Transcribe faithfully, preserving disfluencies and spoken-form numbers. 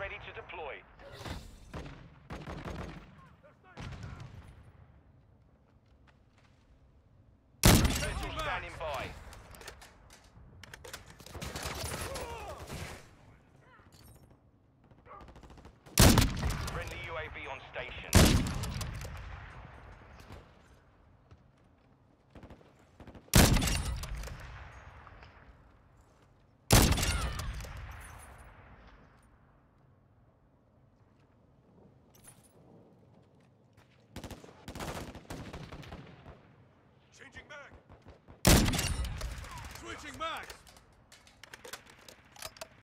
ready to deploy. Missile standing by. Friendly U A V on station. Changing mag! Switching mags!